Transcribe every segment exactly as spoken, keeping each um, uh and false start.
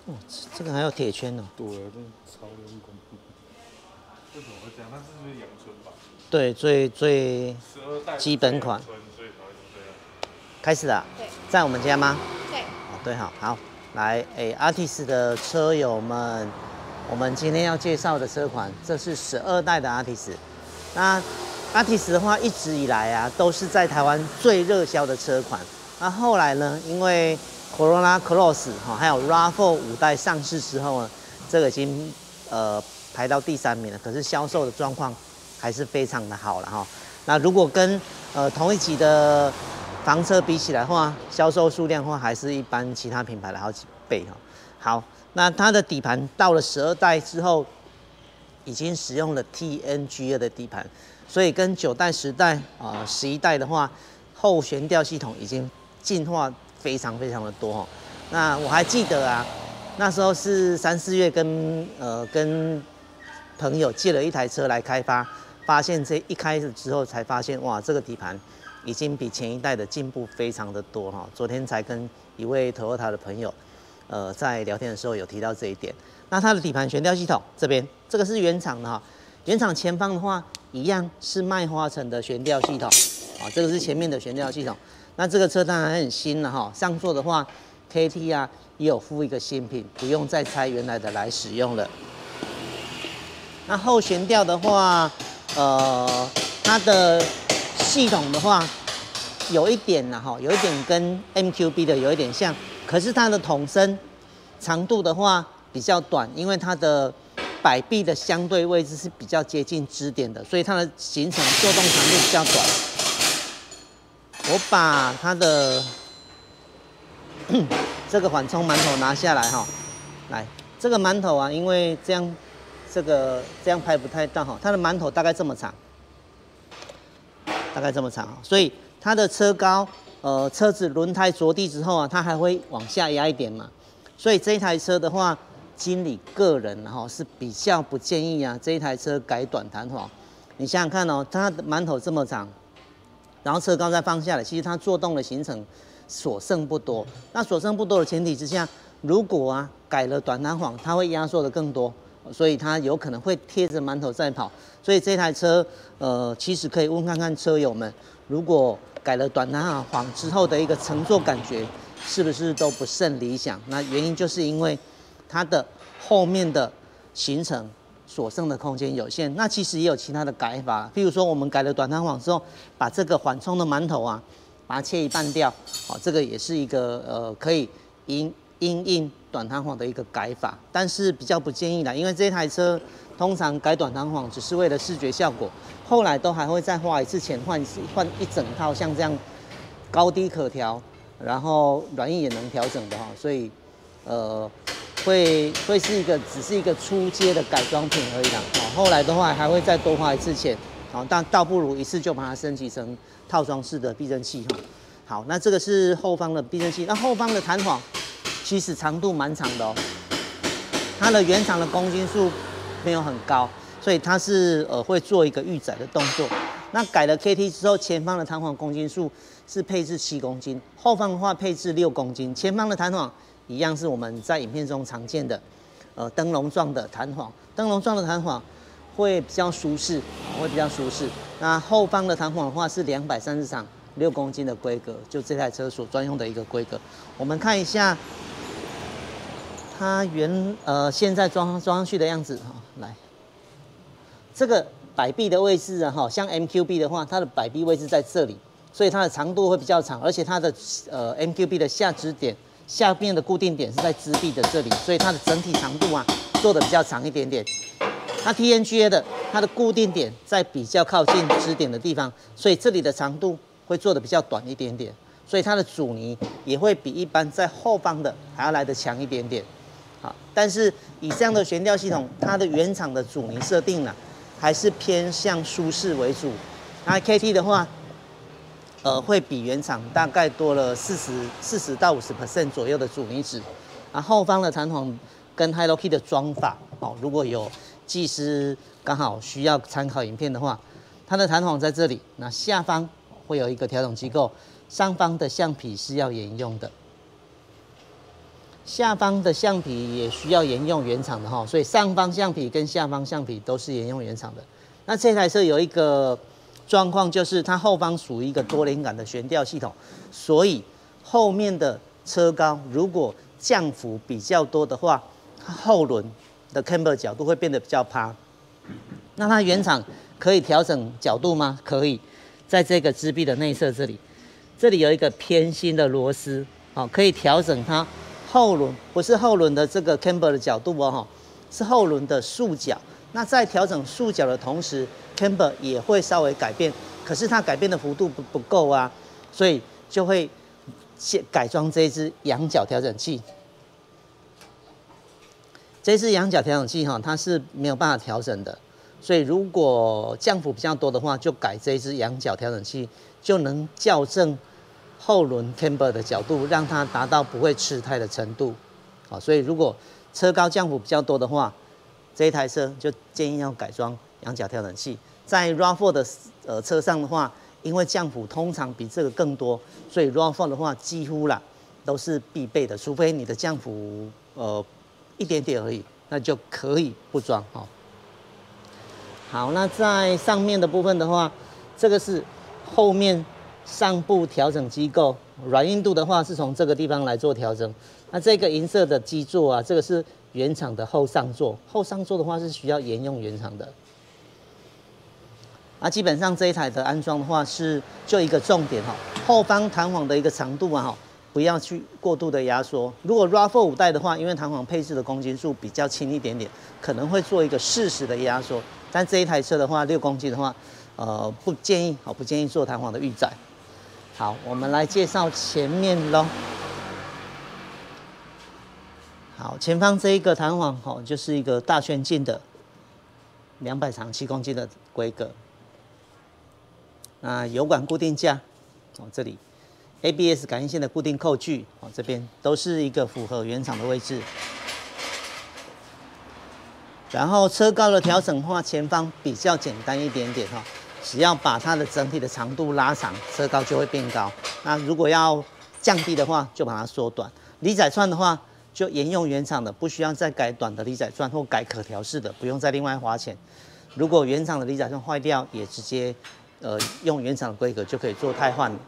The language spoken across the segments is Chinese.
哦，这个还有铁圈哦。 对啊，这超用功。为什么会这样？它是不是阳春吧？ 对，最最基本款。开始了。 对。 在我们家吗？ 对。 哦，对，好，好，来，哎 ，Artis 的车友们，我们今天要介绍的车款，这是十二代的 Artis。那 Artis 的话，一直以来啊，都是在台湾最热销的车款。那后来呢，因为 Corolla Cross 哈，还有 R A V 四 五代上市之后呢，这个已经呃排到第三名了。可是销售的状况还是非常的好了哈。那如果跟呃同一级的房车比起来的话，销售数量的话，还是一般其他品牌的好几倍哈。好，那它的底盘到了十二代之后，已经使用了 T N G A 的底盘，所以跟九代、十代啊、十一代的话，后悬吊系统已经进化非常非常的多哈。那我还记得啊，那时候是三四月跟呃跟朋友借了一台车来开发，发现这一开始之后才发现哇，这个底盘已经比前一代的进步非常的多哈。昨天才跟一位 Toyota 的朋友，呃，在聊天的时候有提到这一点。那它的底盘悬吊系统这边，这个是原厂的哈。原厂前方的话，一样是麦花臣的悬吊系统啊，这个是前面的悬吊系统。那这个车当然很新了哈，上座的话 ，K T 啊也有附一个新品，不用再拆原来的来使用了。那后悬吊的话，呃，它的系统的话，有一点呢哈，有一点跟 M Q B 的有一点像，可是它的筒身长度的话比较短，因为它的摆臂的相对位置是比较接近支点的，所以它的行程作动长度比较短。我把它的这个缓冲馒头拿下来哈，来，这个馒头啊，因为这样这个这样拍不太到哈，它的馒头大概这么长，大概这么长，所以它的车高，呃，车子轮胎着地之后啊，它还会往下压一点嘛，所以这一台车的话，经理个人哈是比较不建议啊，这一台车改短弹簧。你想想看哦，它的馒头这么长。然后车高再放下来，其实它做动的行程所剩不多。那所剩不多的前提之下，如果啊改了短弹簧，它会压缩的更多，所以它有可能会贴着馒头在跑。所以这台车，呃，其实可以问看看车友们，如果改了短弹簧之后的一个乘坐感觉，是不是都不甚理想？那原因就是因为它的后面的行程所剩的空间有限，那其实也有其他的改法，譬如说我们改了短弹簧之后，把这个缓冲的馒头啊，把它切一半掉，好，这个也是一个呃可以因因应短弹簧的一个改法，但是比较不建议啦，因为这台车通常改短弹簧只是为了视觉效果，后来都还会再花一次钱换换一整套像这样高低可调，然后软硬也能调整的哈，所以呃。会会是一个只是一个初阶的改装品而已啦，好，后来的话还会再多花一次钱，好，但倒不如一次就把它升级成套装式的避震器哈。好，那这个是后方的避震器，那后方的弹簧其实长度蛮长的哦，它的原厂的公斤数没有很高，所以它是呃会做一个预载的动作。那改了 K T 之后，前方的弹簧公斤数是配置七公斤，后方的话配置六公斤，前方的弹簧。一样是我们在影片中常见的，呃，灯笼状的弹簧，灯笼状的弹簧会比较舒适，会比较舒适。那后方的弹簧的话是两百三十场六公斤的规格，就这台车所专用的一个规格。我们看一下它原呃现在装装上去的样子哈，来，这个摆臂的位置啊哈，像 M Q B 的话，它的摆臂位置在这里，所以它的长度会比较长，而且它的呃 M Q B 的下支点。下面的固定点是在支臂的这里，所以它的整体长度啊做的比较长一点点。那 T N G A 的它的固定点在比较靠近支点的地方，所以这里的长度会做的比较短一点点，所以它的阻尼也会比一般在后方的还要来得强一点点。好，但是以这样的悬吊系统，它的原厂的阻尼设定呢、啊，还是偏向舒适为主。那 K T 的话。呃，会比原厂大概多了四十、四十到五十 percent 左右的阻尼值。啊，后方的弹簧跟 Hello Key 的装法，哦，如果有技师刚好需要参考影片的话，它的弹簧在这里，那下方会有一个调整机构，上方的橡皮是要沿用的。 下方的橡皮也需要沿用原厂的哈，所以上方橡皮跟下方橡皮都是沿用原厂的。那这台车有一个状况，就是它后方属于一个多连杆的悬吊系统，所以后面的车高如果降幅比较多的话，后轮的 camber 角度会变得比较趴。那它原厂可以调整角度吗？可以，在这个支臂的内侧这里，这里有一个偏心的螺丝，好，可以调整它后轮，不是后轮的这个 camber 的角度哦，是后轮的束角。那在调整束角的同时 ，camber 也会稍微改变，可是它改变的幅度不不够啊，所以就会改装这一支仰角调整器。这支仰角调整器哈，它是没有办法调整的，所以如果降幅比较多的话，就改这一支仰角调整器，就能校正后轮 camber 的角度，让它达到不会吃胎的程度。好，所以如果车高降幅比较多的话，这一台车就建议要改装仰角调整器。在 RAV 四 的呃车上的话，因为降幅通常比这个更多，所以 RAV 四 的话几乎啦都是必备的，除非你的降幅呃一点点而已，那就可以不装哦。好，那在上面的部分的话，这个是后面上部调整机构，软硬度的话是从这个地方来做调整。那这个银色的基座啊，这个是原厂的后上座，后上座的话是需要沿用原厂的。啊，基本上这一台的安装的话是就一个重点哈，后方弹簧的一个长度啊哈，不要去过度的压缩。如果 RAV 四 五代的话，因为弹簧配置的公斤数比较轻一点点，可能会做一个适时的压缩。但这一台车的话，六公斤的话，呃，不建议好，不建议做弹簧的预载。好，我们来介绍前面咯。好，前方这一个弹簧哦，就是一个大旋进的两百长七公斤的规格。那油管固定架哦，这里 A B S 感应线的固定扣具哦，这边都是一个符合原厂的位置。然后车高的调整的话，前方比较简单一点点哈，只要把它的整体的长度拉长，车高就会变高。那如果要降低的话，就把它缩短。离载串的话，就沿用原厂的，不需要再改短的离载串或改可调式的，不用再另外花钱。如果原厂的离载串坏掉，也直接呃用原厂的规格就可以做汰换了。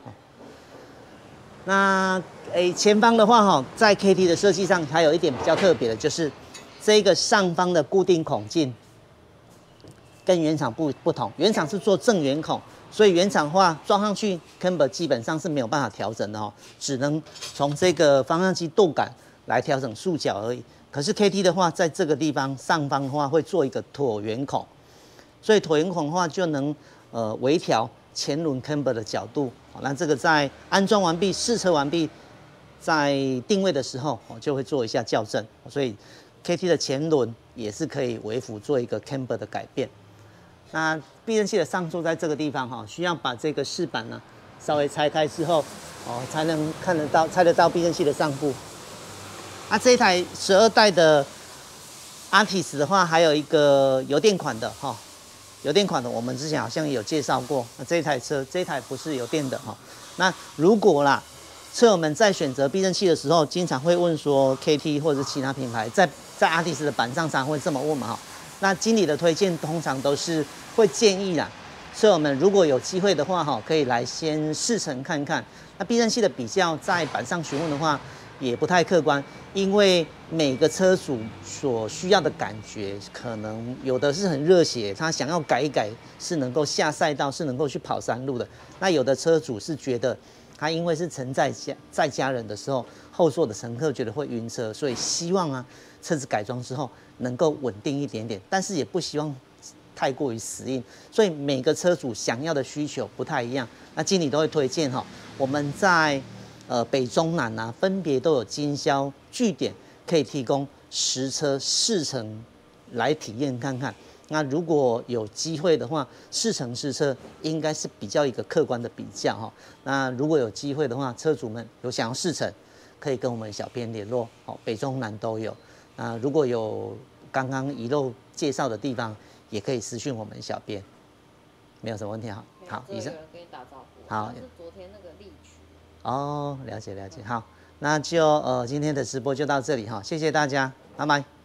那诶前方的话哈，在 K T 的设计上，还有一点比较特别的，就是这个上方的固定孔径跟原厂不不同，原厂是做正圆孔，所以原厂的话装上去 camber 基本上是没有办法调整的哦，只能从这个方向机舵杆来调整束角而已。可是 K T 的话，在这个地方上方的话会做一个椭圆孔，所以椭圆孔的话就能呃微调前轮 camber 的角度。那这个在安装完毕、试车完毕，在定位的时候就会做一下校正。所以 K T 的前轮也是可以微幅做一个 camber 的改变。那避震器的上座在这个地方哈，需要把这个饰板呢稍微拆开之后哦，才能看得到、猜得到避震器的上部。啊，这一台十二代的 Artis 的话，还有一个油电款的哈，油电款的我们之前好像也有介绍过。那这一台车，这一台不是油电的哈。那如果啦，车友们在选择避震器的时候，经常会问说 K T 或者是其他品牌，在在 Artis 的板上常会这么问嘛哈。那经理的推荐通常都是会建议啦，车友们如果有机会的话哈，可以来先试乘看看。那避震器的比较在板上询问的话，也不太客观，因为每个车主所需要的感觉，可能有的是很热血，他想要改一改，是能够下赛道，是能够去跑山路的。那有的车主是觉得，他因为是乘载家载家人的时候，后座的乘客觉得会晕车，所以希望啊，车子改装之后能够稳定一点点，但是也不希望太过于死硬，所以每个车主想要的需求不太一样。那经理都会推荐哈，我们在呃北中南啊，分别都有经销据点，可以提供实车试乘来体验看看。那如果有机会的话，试乘试车应该是比较一个客观的比较哈。那如果有机会的话，车主们有想要试乘，可以跟我们小编联络，哦，北中南都有。那如果有刚刚遗漏介绍的地方，也可以私讯我们小编，没有什么问题哈。好，以上。 有人跟你打招呼。 好， 是昨天那个利曲。 哦，了解了解。好， 那就呃今天的直播就到这里哈，谢谢大家，拜拜。